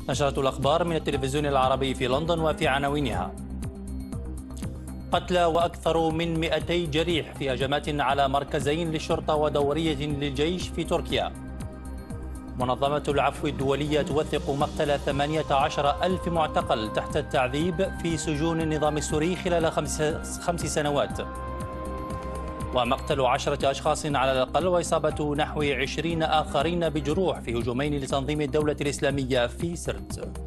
نشرة الأخبار من التلفزيون العربي في لندن وفي عناوينها: قتلى وأكثر من 200 جريح في هجمات على مركزين للشرطة ودورية للجيش في تركيا. منظمة العفو الدولية توثق مقتل 18 ألف معتقل تحت التعذيب في سجون النظام السوري خلال خمس سنوات. ومقتل 10 أشخاص على الأقل وإصابة نحو 20 آخرين بجروح في هجومين لتنظيم الدولة الإسلامية في سرت.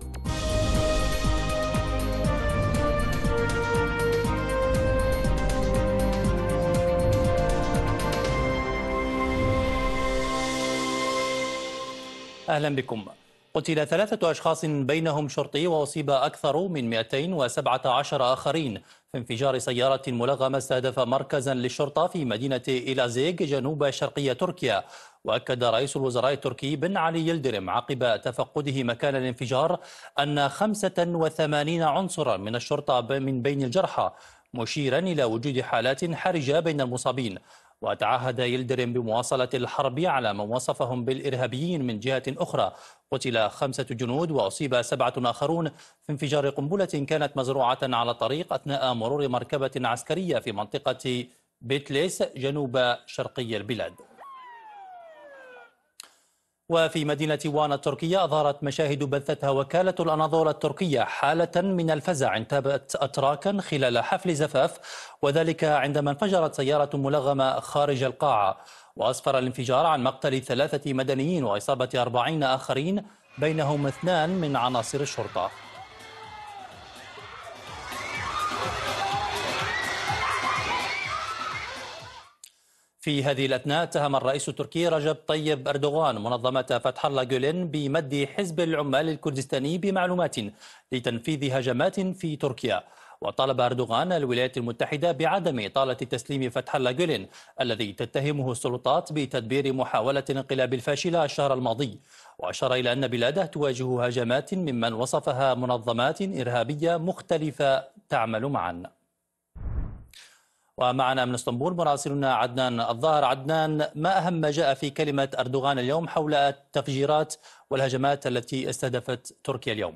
أهلا بكم. قتل 3 أشخاص بينهم شرطي وأصيب أكثر من 217 آخرين في انفجار سيارة ملغمة استهدف مركزا للشرطة في مدينة إلازيغ جنوب شرقية تركيا. وأكد رئيس الوزراء التركي بن علي يلدرم عقب تفقده مكان الانفجار أن 85 عنصرا من الشرطة من بين الجرحى، مشيرا إلى وجود حالات حرجة بين المصابين. وتعهد يلدرم بمواصلة الحرب على من وصفهم بالإرهابيين. من جهة أخرى قتل 5 جنود وأصيب 7 آخرون في انفجار قنبلة كانت مزروعة على الطريق أثناء مرور مركبة عسكرية في منطقة بيتليس جنوب شرقي البلاد. وفي مدينة وانا التركية أظهرت مشاهد بثتها وكالة الأناضول التركية حالة من الفزع انتابت أتراكا خلال حفل زفاف، وذلك عندما انفجرت سيارة ملغمة خارج القاعة. وأسفر الانفجار عن مقتل 3 مدنيين وإصابة 40 آخرين بينهم 2 من عناصر الشرطة. في هذه الأثناء اتهم الرئيس التركي رجب طيب أردوغان منظمة فتح الله جولين بمد حزب العمال الكردستاني بمعلومات لتنفيذ هجمات في تركيا. وطالب أردوغان الولايات المتحدة بعدم إطالة تسليم فتح الله جولين الذي تتهمه السلطات بتدبير محاولة انقلاب فاشلة الشهر الماضي. وأشار إلى أن بلاده تواجه هجمات ممن وصفها منظمات إرهابية مختلفة تعمل معا. ومعنا من اسطنبول مراسلنا عدنان الظاهر. عدنان، ما أهم ما جاء في كلمة أردوغان اليوم حول التفجيرات والهجمات التي استهدفت تركيا اليوم؟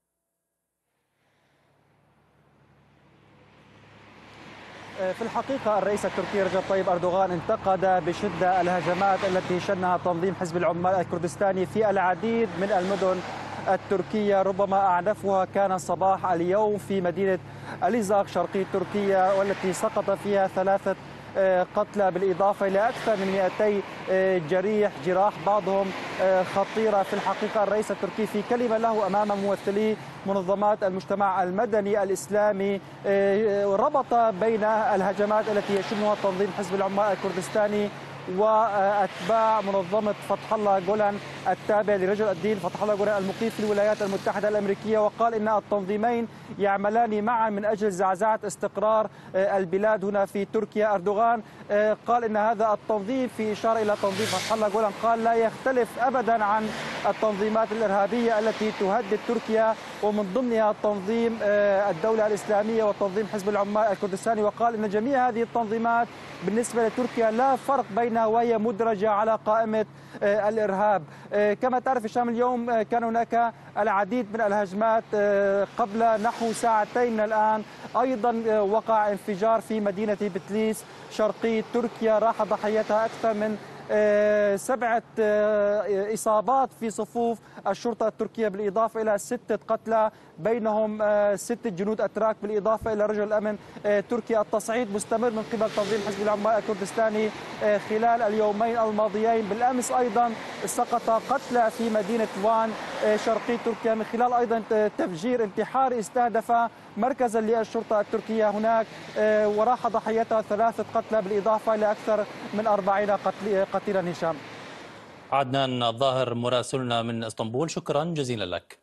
في الحقيقة الرئيس التركي رجب طيب أردوغان انتقد بشدة الهجمات التي شنها تنظيم حزب العمال الكردستاني في العديد من المدن التركية، ربما أعنفها كان صباح اليوم في مدينة إليزاغ شرقي تركيا، والتي سقط فيها 3 قتلى بالإضافة إلى أكثر من 200 جراح بعضهم خطيرة. في الحقيقة الرئيس التركي في كلمة له أمام ممثلي منظمات المجتمع المدني الإسلامي ربط بين الهجمات التي يشنها تنظيم حزب العمال الكردستاني وأتباع منظمة فتح الله جولان التابع لرجل الدين فتح الله جولان المقيم في الولايات المتحدة الأمريكية. وقال إن التنظيمين يعملان معا من أجل زعزعة استقرار البلاد هنا في تركيا. أردوغان قال إن هذا التنظيم، في إشارة إلى تنظيم فتح الله جولان، قال لا يختلف أبدا عن التنظيمات الإرهابية التي تهدد تركيا، ومن ضمنها تنظيم الدولة الإسلامية وتنظيم حزب العمال الكردستاني. وقال إن جميع هذه التنظيمات بالنسبة لتركيا لا فرق بينها وهي مدرجة على قائمة الإرهاب. كما تعرف هشام، اليوم كان هناك العديد من الهجمات. قبل نحو ساعتين من الآن أيضا وقع انفجار في مدينة بتليس شرقي تركيا راح ضحيتها أكثر من 7 إصابات في صفوف الشرطة التركية، بالإضافة إلى 6 قتلى بينهم 6 جنود أتراك، بالإضافة إلى رجل الأمن تركيا. التصعيد مستمر من قبل تنظيم حزب العمال الكردستاني خلال اليومين الماضيين. بالأمس أيضا سقط قتلى في مدينة وان شرقي تركيا من خلال أيضا تفجير انتحاري استهدف مركزا للشرطة التركية هناك، وراح ضحيتها 3 قتلى بالإضافة إلى أكثر من 40 قتيلا. هشام. عدنان الظاهر مراسلنا من اسطنبول، شكرا جزيلا لك.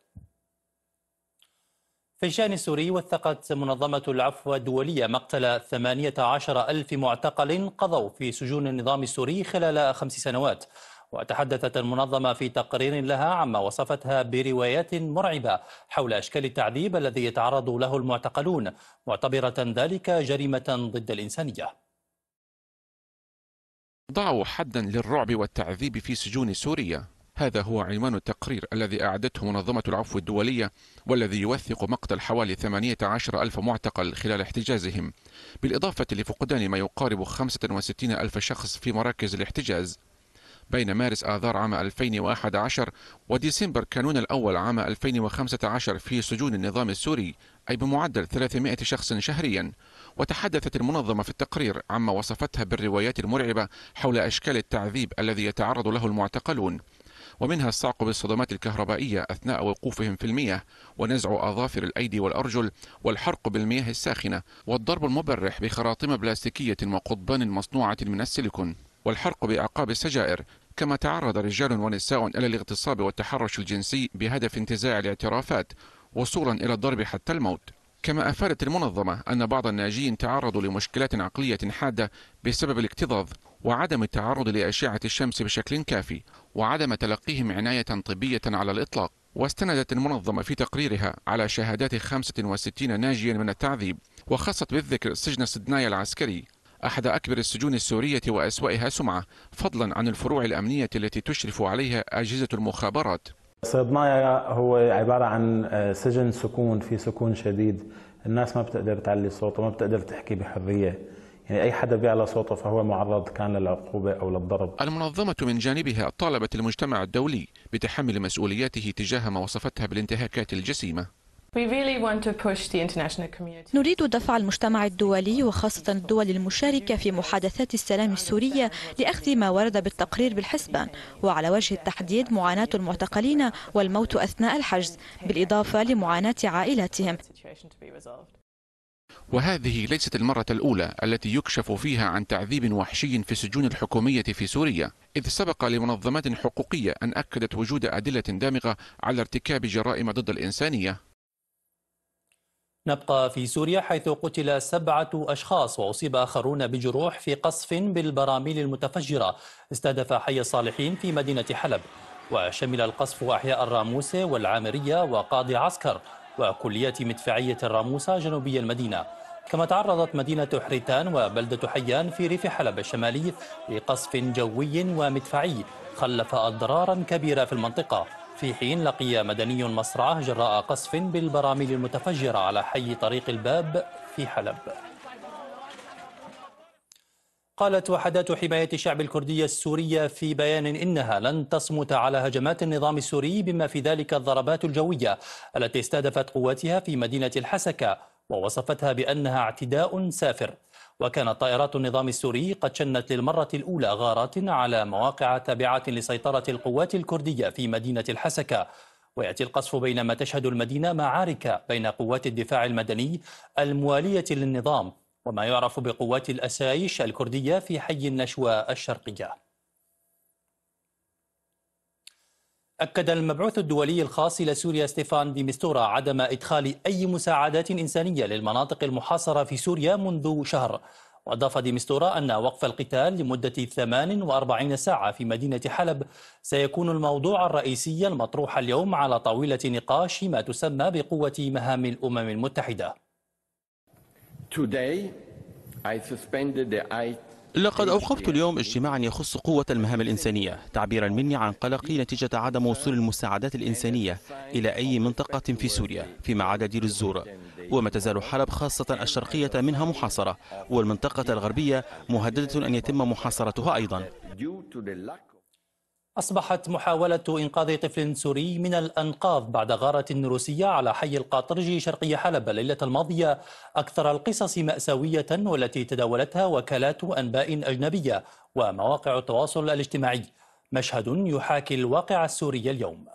في الشأن السوري وثقت منظمة العفو الدولية مقتل 18 ألف معتقل قضوا في سجون النظام السوري خلال 5 سنوات. وتحدثت المنظمة في تقرير لها عما وصفتها بروايات مرعبة حول أشكال التعذيب الذي يتعرض له المعتقلون، معتبرة ذلك جريمة ضد الإنسانية. ضعوا حدا للرعب والتعذيب في سجون سوريا. هذا هو عنوان التقرير الذي أعدته منظمة العفو الدولية، والذي يوثق مقتل حوالي 18 ألف معتقل خلال احتجازهم، بالإضافة لفقدان ما يقارب 65 ألف شخص في مراكز الاحتجاز بين مارس آذار عام 2011 وديسمبر كانون الأول عام 2015 في سجون النظام السوري، أي بمعدل 300 شخص شهريا. وتحدثت المنظمة في التقرير عما وصفتها بالروايات المرعبة حول أشكال التعذيب الذي يتعرض له المعتقلون، ومنها الصعق بالصدمات الكهربائية أثناء وقوفهم في المياه، ونزع أظافر الأيدي والأرجل، والحرق بالمياه الساخنة، والضرب المبرح بخراطيم بلاستيكية وقضبان مصنوعة من السيليكون، والحرق بأعقاب السجائر. كما تعرض رجال ونساء إلى الاغتصاب والتحرش الجنسي بهدف انتزاع الاعترافات، وصولا إلى الضرب حتى الموت. كما أفادت المنظمة أن بعض الناجين تعرضوا لمشكلات عقلية حادة بسبب الاكتظاظ، وعدم التعرض لأشعة الشمس بشكل كافي، وعدم تلقيهم عناية طبية على الإطلاق. واستندت المنظمة في تقريرها على شهادات 65 ناجيا من التعذيب، وخصت بالذكر سجن سدنايا العسكري، أحد أكبر السجون السورية وأسوأها سمعة، فضلا عن الفروع الأمنية التي تشرف عليها أجهزة المخابرات. صيدنايا هو عبارة عن سجن سكون، في سكون شديد، الناس ما بتقدر تعلي صوتها، ما بتقدر تحكي بحرية، يعني أي حدا بيعلى صوته فهو معرض كان للعقوبة أو للضرب. المنظمة من جانبها طالبت المجتمع الدولي بتحمل مسؤولياته تجاه ما وصفتها بالانتهاكات الجسيمة. نريد دفع المجتمع الدولي وخاصة الدول المشاركة في محادثات السلام السورية لأخذ ما ورد بالتقرير بالحسبان، وعلى وجه التحديد معاناة المعتقلين والموت أثناء الحجز، بالإضافة لمعاناة عائلاتهم. وهذه ليست المرة الأولى التي يكشف فيها عن تعذيب وحشي في السجون الحكومية في سوريا، إذ سبق لمنظمات حقوقية أن أكدت وجود أدلة دامغة على ارتكاب جرائم ضد الإنسانية. نبقى في سوريا، حيث قتل 7 أشخاص وأصيب آخرون بجروح في قصف بالبراميل المتفجرة استهدف حي الصالحين في مدينة حلب، وشمل القصف أحياء الراموسة والعامرية وقاضي عسكر وكلية مدفعية الراموسة جنوبي المدينة. كما تعرضت مدينة حريتان وبلدة حيان في ريف حلب الشمالي لقصف جوي ومدفعي خلف أضرارا كبيرة في المنطقة، في حين لقي مدني مصرعه جراء قصف بالبراميل المتفجرة على حي طريق الباب في حلب. قالت وحدات حماية الشعب الكردية السورية في بيان إنها لن تصمت على هجمات النظام السوري، بما في ذلك الضربات الجوية التي استهدفت قواتها في مدينة الحسكة، ووصفتها بأنها اعتداء سافر. وكانت طائرات النظام السوري قد شنت للمرة الأولى غارات على مواقع تابعة لسيطرة القوات الكردية في مدينة الحسكة. ويأتي القصف بينما تشهد المدينة معارك بين قوات الدفاع المدني الموالية للنظام وما يعرف بقوات الأسايش الكردية في حي النشوى الشرقية. أكد المبعوث الدولي الخاص إلى سوريا ستيفان دي مستورا عدم إدخال أي مساعدات إنسانية للمناطق المحاصرة في سوريا منذ شهر. وأضاف دي مستورا أن وقف القتال لمدة 48 ساعة في مدينة حلب سيكون الموضوع الرئيسي المطروح اليوم على طاولة نقاش ما تسمى بقوة مهام الأمم المتحدة. لقد أوقفت اليوم اجتماعا يخص قوة المهام الإنسانية، تعبيرا مني عن قلقي نتيجة عدم وصول المساعدات الإنسانية إلى أي منطقة في سوريا فيما عدا دير الزور، وما تزال حلب خاصة الشرقية منها محاصرة، والمنطقة الغربية مهددة أن يتم محاصرتها أيضا. أصبحت محاولة إنقاذ طفل سوري من الأنقاض بعد غارة روسية على حي القاطرجي شرقي حلب الليلة الماضية أكثر القصص مأساوية، والتي تداولتها وكالات أنباء أجنبية ومواقع التواصل الاجتماعي. مشهد يحاكي الواقع السوري اليوم.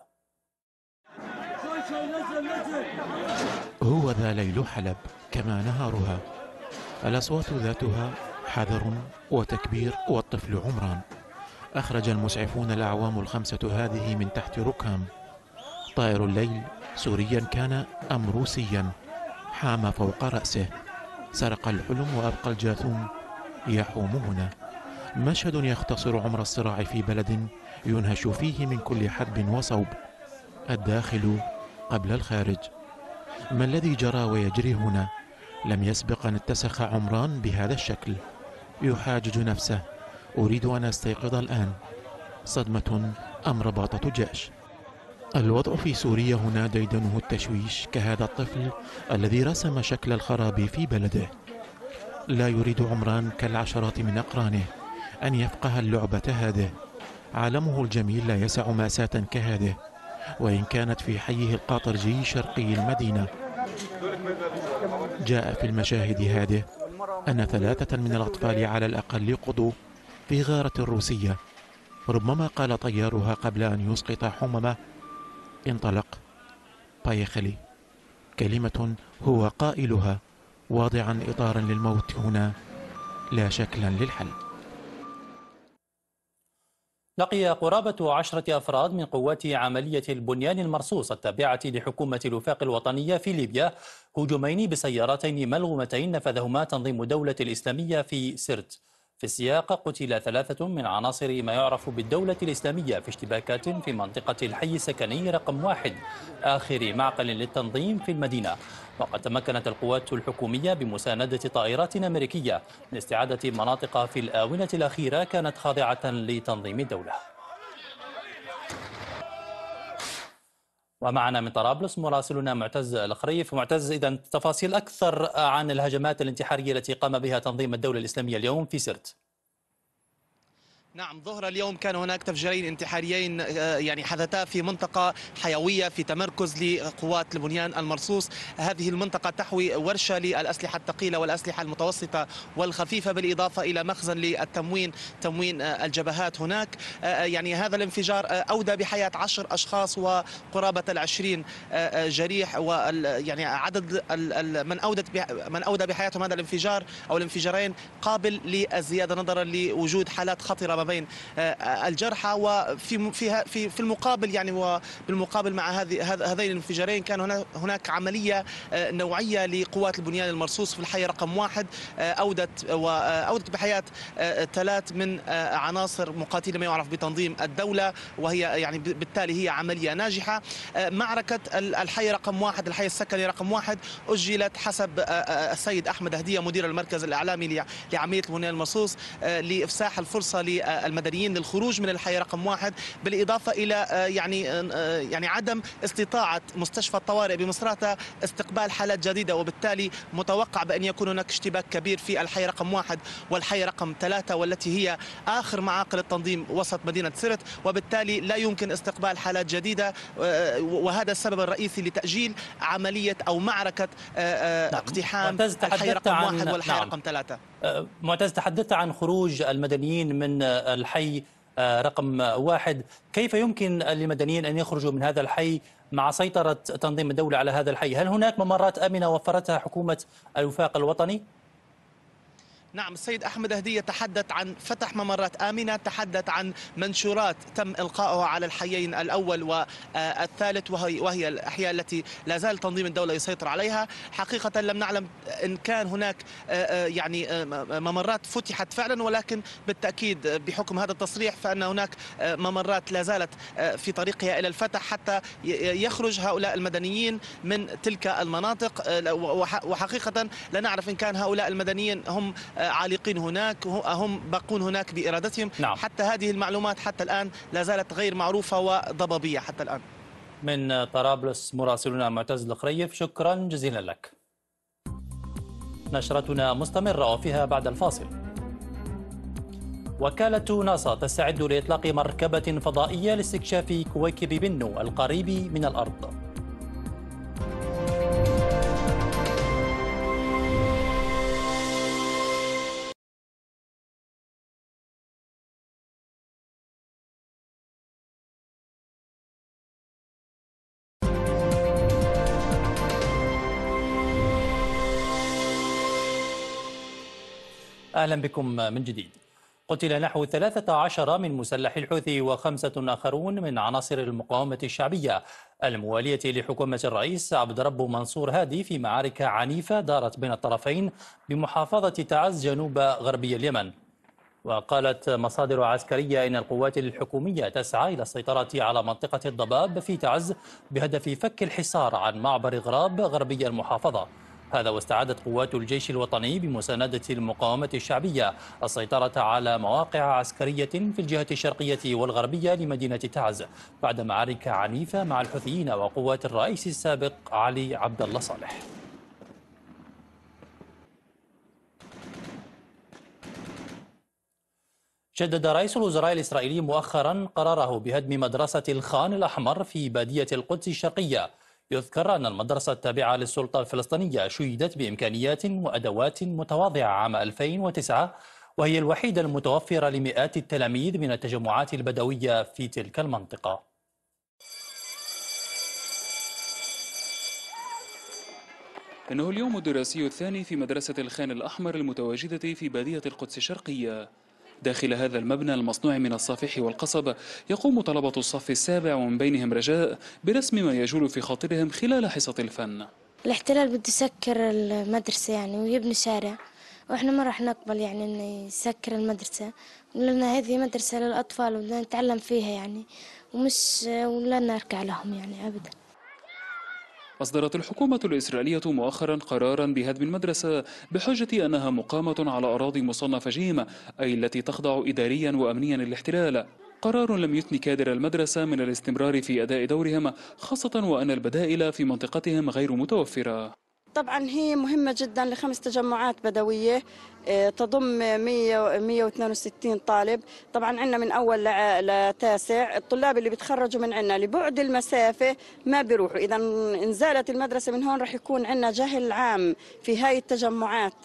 هو ذا ليل حلب كما نهارها، الأصوات ذاتها حذر وتكبير، والطفل عمران. أخرج المسعفون الأعوام الخمسة هذه من تحت ركام. طائر الليل سوريا كان أم روسيا حام فوق رأسه، سرق الحلم وأبقى الجاثوم يحوم هنا. مشهد يختصر عمر الصراع في بلد ينهش فيه من كل حدب وصوب، الداخل قبل الخارج. ما الذي جرى ويجري هنا؟ لم يسبق أن اتسخ عمران بهذا الشكل. يحاجج نفسه: أريد أن أستيقظ الآن. صدمة أم رباطة جأش. الوضع في سوريا هنا ديدنه التشويش كهذا الطفل الذي رسم شكل الخراب في بلده. لا يريد عمران كالعشرات من أقرانه أن يفقه اللعبة هذه. عالمه الجميل لا يسع مأساة كهذه، وإن كانت في حيه القاطرجي شرقي المدينة. جاء في المشاهد هذه أن 3 من الأطفال على الأقل قضوا في غارة روسية، ربما قال طيارها قبل أن يسقط حممه: انطلق بايخلي. كلمة هو قائلها واضعا إطارا للموت هنا لا شكلا للحل. لقي قرابة 10 أفراد من قوات عملية البنيان المرصوص التابعة لحكومة الوفاق الوطنية في ليبيا هجومين بسيارتين ملغومتين نفذهما تنظيم الدولة الإسلامية في سرت. في السياق قتل 3 من عناصر ما يعرف بالدولة الإسلامية في اشتباكات في منطقة الحي السكني رقم 1 آخر معقل للتنظيم في المدينة. وقد تمكنت القوات الحكومية بمساندة طائرات أمريكية من استعادة مناطق في الآونة الأخيرة كانت خاضعة لتنظيم الدولة. ومعنا من طرابلس مراسلنا معتز الخريف. معتز، إذا تفاصيل أكثر عن الهجمات الانتحارية التي قام بها تنظيم الدولة الإسلامية اليوم في سرت. نعم، ظهر اليوم كان هناك تفجيرين انتحاريين يعني حدثا في منطقة حيوية في تمركز لقوات البنيان المرصوص. هذه المنطقة تحوي ورشة للأسلحة الثقيلة والأسلحة المتوسطة والخفيفة، بالإضافة إلى مخزن للتموين، تموين الجبهات هناك. يعني هذا الانفجار أودى بحياة 10 أشخاص وقرابة 20 جريح، ويعني عدد من أودى بحياتهم هذا الانفجار أو الانفجارين قابل للزيادة نظرا لوجود حالات خطرة ما بين الجرحى. وفي المقابل يعني وبالمقابل مع هذين الانفجارين كان هناك عملية نوعية لقوات البنيان المرصوص في الحي رقم 1 أودت بحياة 3 من عناصر مقاتلة ما يعرف بتنظيم الدولة، وهي يعني بالتالي هي عملية ناجحة. معركة الحي رقم 1، الحي السكني رقم 1، أجلت حسب السيد أحمد هدية مدير المركز الإعلامي لعملية البنيان المرصوص لإفساح الفرصة للمدنيين للخروج من الحي رقم 1، بالإضافة إلى يعني عدم استطاعة مستشفى الطوارئ بمصراتة استقبال حالات جديدة، وبالتالي متوقع بأن يكون هناك اشتباك كبير في الحي رقم 1 والحي رقم 3، والتي هي آخر معاقل التنظيم وسط مدينة سرت، وبالتالي لا يمكن استقبال حالات جديدة، وهذا السبب الرئيسي لتأجيل عملية أو معركة اقتحام الحي رقم 1 والحي رقم 3. معتز، تحدثت عن خروج المدنيين من الحي رقم 1. كيف يمكن للمدنيين أن يخرجوا من هذا الحي مع سيطرة تنظيم الدولة على هذا الحي؟ هل هناك ممرات آمنة وفرتها حكومة الوفاق الوطني؟ نعم، السيد أحمد هدية تحدث عن فتح ممرات آمنة، تحدث عن منشورات تم إلقاؤها على الحيين الأول والثالث، وهي الأحياء التي لا زال تنظيم الدولة يسيطر عليها. حقيقة لم نعلم إن كان هناك يعني ممرات فتحت فعلا، ولكن بالتأكيد بحكم هذا التصريح فأن هناك ممرات لا زالت في طريقها إلى الفتح حتى يخرج هؤلاء المدنيين من تلك المناطق. وحقيقة لا نعرف إن كان هؤلاء المدنيين هم عالقين هناك، هم باقون هناك بإرادتهم. نعم. حتى هذه المعلومات حتى الآن لا زالت غير معروفة وضبابية حتى الآن. من طرابلس مراسلنا معتز الخريف، شكرا جزيلا لك. نشرتنا مستمرة وفيها بعد الفاصل. وكالة ناسا تستعد لإطلاق مركبة فضائية لاستكشاف كويكب بنو القريب من الأرض. أهلا بكم من جديد. قتل نحو 13 من مسلحي الحوثي و5 آخرون من عناصر المقاومة الشعبية الموالية لحكومة الرئيس عبد ربه منصور هادي في معارك عنيفة دارت بين الطرفين بمحافظة تعز جنوب غربي اليمن. وقالت مصادر عسكرية إن القوات الحكومية تسعى إلى السيطرة على منطقة الضباب في تعز بهدف فك الحصار عن معبر غراب غربي المحافظة. هذا واستعادت قوات الجيش الوطني بمساندة المقاومة الشعبية السيطرة على مواقع عسكرية في الجهة الشرقية والغربية لمدينة تعز بعد معارك عنيفة مع الحوثيين وقوات الرئيس السابق علي عبد الله صالح. شدد رئيس الوزراء الإسرائيلي مؤخرا قراره بهدم مدرسة الخان الأحمر في بادية القدس الشرقية. يذكر أن المدرسة التابعة للسلطة الفلسطينية شيدت بإمكانيات وأدوات متواضعة عام 2009، وهي الوحيدة المتوفرة لمئات التلاميذ من التجمعات البدوية في تلك المنطقة. إنه اليوم الدراسي الثاني في مدرسة الخان الأحمر المتواجدة في بادية القدس الشرقية. داخل هذا المبنى المصنوع من الصافح والقصب يقوم طلبة الصف السابع ومن بينهم رجاء برسم ما يجول في خاطرهم خلال حصة الفن. الاحتلال بده يسكر المدرسة ويبني شارع، واحنا ما راح نقبل انه يسكر المدرسة، لأن هذه مدرسة للأطفال وبدنا نتعلم فيها ومش ولا نركع لهم أبدا. أصدرت الحكومة الإسرائيلية مؤخرا قرارا بهدم المدرسة بحجة أنها مقامة على أراضي مصنفة جيم، أي التي تخضع إداريا وأمنيا للاحتلال. قرار لم يثن كادر المدرسة من الاستمرار في أداء دورهم، خاصة وأن البدائل في منطقتهم غير متوفرة. طبعا هي مهمة جدا ل5 تجمعات بدوية تضم 162 طالب. طبعا عندنا من أول لتاسع، الطلاب اللي بيتخرجوا من عندنا لبعد المسافة ما بيروحوا، إذا انزالت المدرسة من هون رح يكون عندنا جهل عام في هاي التجمعات.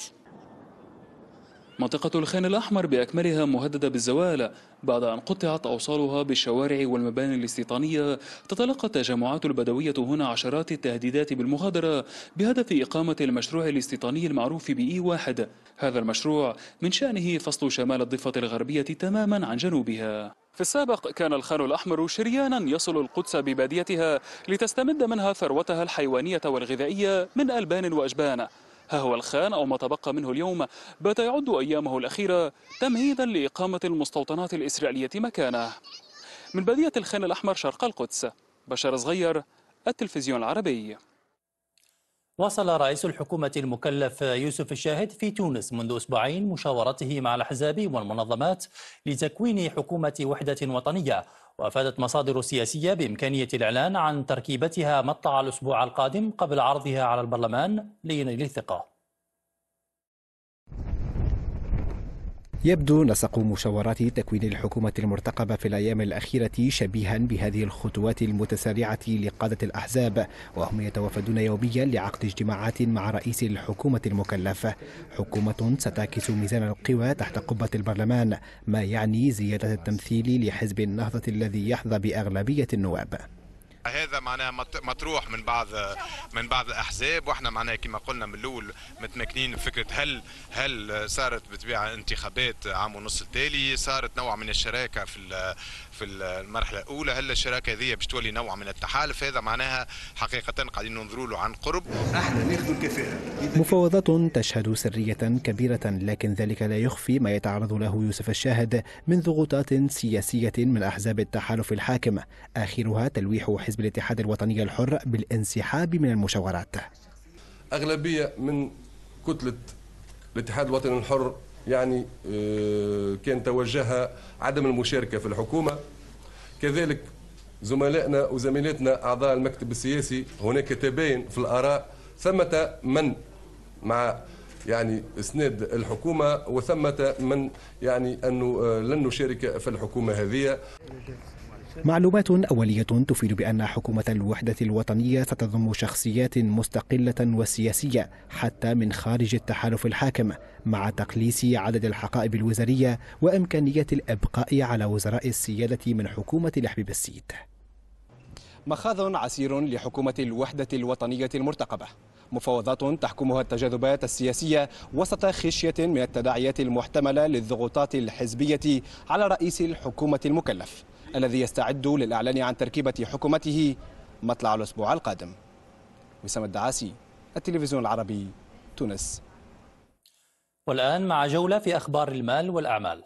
منطقة الخان الأحمر بأكملها مهددة بالزوال بعد أن قطعت أوصالها بالشوارع والمباني الاستيطانية. تتلقى التجمعات البدوية هنا عشرات التهديدات بالمغادرة بهدف إقامة المشروع الاستيطاني المعروف بE1. هذا المشروع من شأنه فصل شمال الضفة الغربية تماما عن جنوبها. في السابق كان الخان الأحمر شريانا يصل القدس بباديتها لتستمد منها ثروتها الحيوانية والغذائية من ألبان وأجبان. ها هو الخان أو ما تبقى منه اليوم بات يعد أيامه الأخيرة تمهيدا لإقامة المستوطنات الإسرائيلية مكانه. من بادية الخان الأحمر شرق القدس، بشار صغير، التلفزيون العربي. واصل رئيس الحكومة المكلف يوسف الشاهد في تونس منذ أسبوعين مشاورته مع الأحزاب والمنظمات لتكوين حكومة وحدة وطنية، وأفادت مصادر سياسية بإمكانية الإعلان عن تركيبتها مطلع الأسبوع القادم قبل عرضها على البرلمان لينيل الثقة. يبدو نسق مشاورات تكوين الحكومة المرتقبة في الأيام الأخيرة شبيها بهذه الخطوات المتسارعة لقادة الأحزاب، وهم يتوافدون يوميا لعقد اجتماعات مع رئيس الحكومة المكلف. حكومة ستعكس ميزان القوى تحت قبة البرلمان، ما يعني زيادة التمثيل لحزب النهضة الذي يحظى بأغلبية النواب. هذا معناها مطروح من بعض الاحزاب، واحنا معناها كما قلنا من الاول متمكنين بفكره هل صارت بطبيعه انتخابات عام ونص التالي، صارت نوع من الشراكه في المرحله الاولى، هل الشراكه هذه باش تولي نوع من التحالف؟ هذا معناها حقيقه قاعدين ننظروا له عن قرب. احنا ناخذ الكفاءه. مفاوضات تشهد سريه كبيره، لكن ذلك لا يخفي ما يتعرض له يوسف الشاهد من ضغوطات سياسيه من احزاب التحالف الحاكم، اخرها تلويح حزب الاتحاد الوطني الحر بالانسحاب من المشاورات. اغلبيه من كتله الاتحاد الوطني الحر كان توجهها عدم المشاركة في الحكومة. كذلك زملائنا وزميلاتنا أعضاء المكتب السياسي هناك تباين في الآراء، ثمة من مع إسناد الحكومة وثمة من أنه لن نشارك في الحكومة هذه. معلومات أولية تفيد بأن حكومة الوحدة الوطنية ستضم شخصيات مستقلة وسياسية حتى من خارج التحالف الحاكم، مع تقليص عدد الحقائب الوزارية وإمكانية الإبقاء على وزراء السيادة من حكومة الحبيب السيد. مخاض عسير لحكومة الوحدة الوطنية المرتقبة، مفاوضات تحكمها التجاذبات السياسية وسط خشية من التداعيات المحتملة للضغوطات الحزبية على رئيس الحكومة المكلف الذي يستعد للإعلان عن تركيبة حكومته مطلع الأسبوع القادم. وسام الدعاسي، التلفزيون العربي، تونس. والآن مع جولة في أخبار المال والأعمال.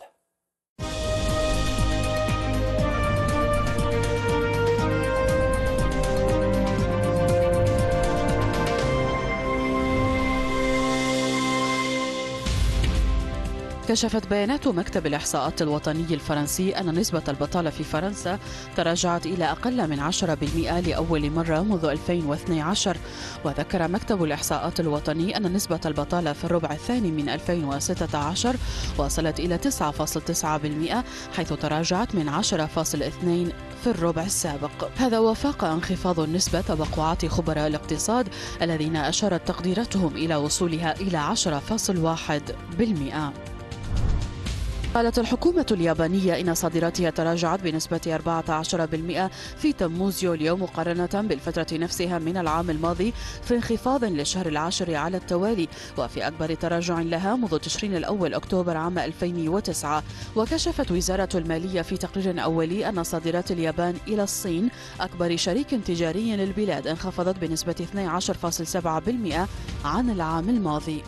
كشفت بيانات مكتب الإحصاءات الوطني الفرنسي أن نسبة البطالة في فرنسا تراجعت إلى أقل من 10% لأول مرة منذ 2012. وذكر مكتب الإحصاءات الوطني أن نسبة البطالة في الربع الثاني من 2016 وصلت إلى 9.9%، حيث تراجعت من 10.2% في الربع السابق. هذا وفاق انخفاض النسبة توقعات خبراء الاقتصاد الذين أشارت تقديراتهم إلى وصولها إلى 10.1%. قالت الحكومة اليابانية إن صادراتها تراجعت بنسبة 14% في تموز يوليو مقارنة بالفترة نفسها من العام الماضي، في انخفاض للشهر العاشر على التوالي، وفي أكبر تراجع لها منذ تشرين الأول أكتوبر عام 2009. وكشفت وزارة المالية في تقرير أولي أن صادرات اليابان إلى الصين أكبر شريك تجاري للبلاد انخفضت بنسبة 12.7% عن العام الماضي.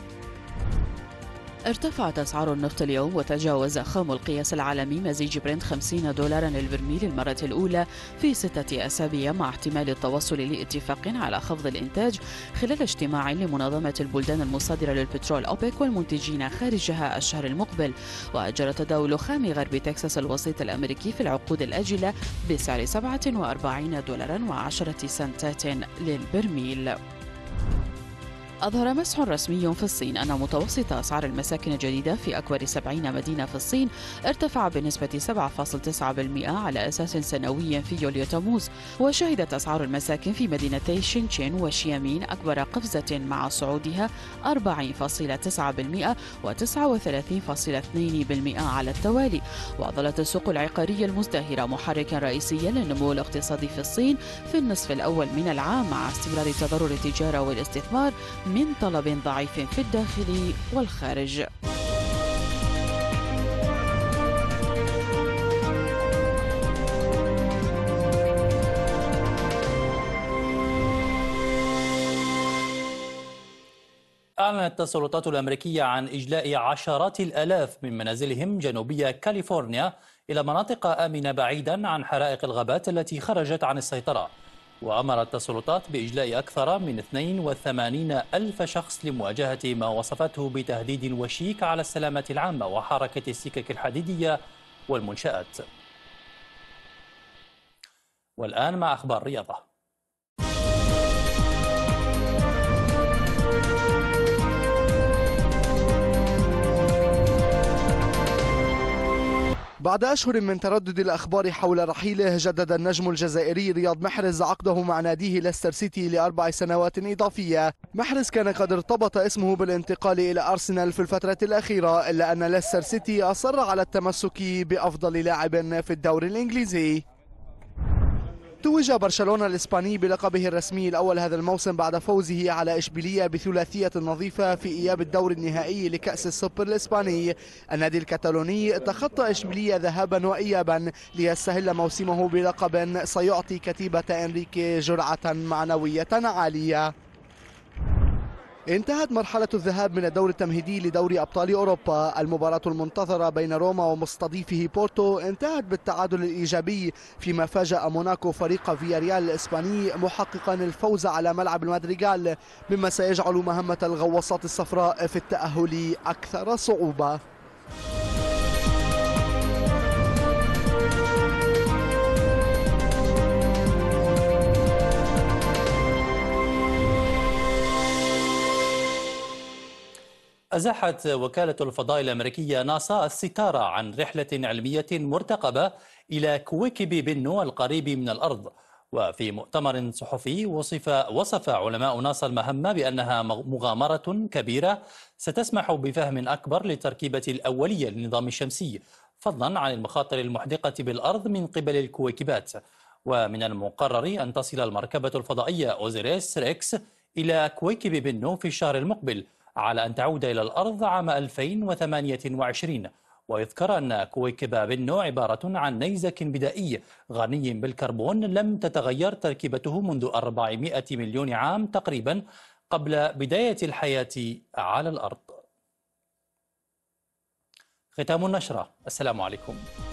ارتفعت أسعار النفط اليوم وتجاوز خام القياس العالمي مزيج برنت $50 للبرميل للمرة الأولى في 6 أسابيع، مع احتمال التوصل لاتفاق على خفض الإنتاج خلال اجتماع لمنظمة البلدان المصادرة للبترول أوبك والمنتجين خارجها الشهر المقبل. وجرى تداول خام غرب تكساس الوسيط الأمريكي في العقود الآجلة بسعر $47.10 للبرميل. أظهر مسح رسمي في الصين أن متوسط أسعار المساكن الجديدة في أكبر 70 مدينة في الصين ارتفع بنسبة 7.9% على أساس سنوي في يوليو تموز. وشهدت أسعار المساكن في مدينتي شينشين وشيامين أكبر قفزة مع صعودها 4.9% و39.2% على التوالي. وظلت السوق العقارية المزدهرة محركا رئيسيا للنمو الاقتصادي في الصين في النصف الأول من العام، مع استمرار تضرر التجارة والاستثمار من طلب ضعيف في الداخل والخارج. أعلنت السلطات الأمريكية عن إجلاء عشرات الآلاف من منازلهم جنوبي كاليفورنيا إلى مناطق آمنة بعيدا عن حرائق الغابات التي خرجت عن السيطرة. وأمرت السلطات بإجلاء أكثر من 82 ألف شخص لمواجهة ما وصفته بتهديد وشيك على السلامة العامة وحركة السكك الحديدية والمنشآت. والآن مع أخبار رياضة. بعد أشهر من تردد الأخبار حول رحيله، جدد النجم الجزائري رياض محرز عقده مع ناديه ليستر سيتي ل4 سنوات إضافية. محرز كان قد ارتبط اسمه بالانتقال إلى أرسنال في الفترة الأخيرة، إلا أن ليستر سيتي أصر على التمسك بأفضل لاعب في الدوري الإنجليزي. توج برشلونة الإسباني بلقبه الرسمي الأول هذا الموسم بعد فوزه على إشبيلية بثلاثية نظيفة في إياب الدور النهائي لكأس السوبر الإسباني. النادي الكتالوني تخطى إشبيلية ذهابا وإيابا ليستهل موسمه بلقب سيعطي كتيبة إنريكي جرعة معنوية عالية. انتهت مرحلة الذهاب من الدور التمهيدي لدوري أبطال أوروبا. المباراة المنتظرة بين روما ومستضيفه بورتو انتهت بالتعادل الإيجابي، فيما فاجأ موناكو فريق فياريال الإسباني محققا الفوز على ملعب المادريغال، مما سيجعل مهمة الغواصات الصفراء في التأهل أكثر صعوبة. أزاحت وكالة الفضاء الأمريكية ناسا الستارة عن رحلة علمية مرتقبة إلى كويكب بنو القريب من الأرض. وفي مؤتمر صحفي وصف علماء ناسا المهمة بأنها مغامرة كبيرة ستسمح بفهم أكبر للتركيبة الأولية للنظام الشمسي، فضلا عن المخاطر المحدقة بالأرض من قبل الكويكبات. ومن المقرر أن تصل المركبة الفضائية أوزيريس ريكس إلى كويكب بنو في الشهر المقبل، على أن تعود إلى الأرض عام 2028. ويذكر أن كويكب بنو عبارة عن نيزك بدائي غني بالكربون لم تتغير تركيبته منذ 400 مليون عام تقريبا قبل بداية الحياة على الأرض. ختام النشرة. السلام عليكم.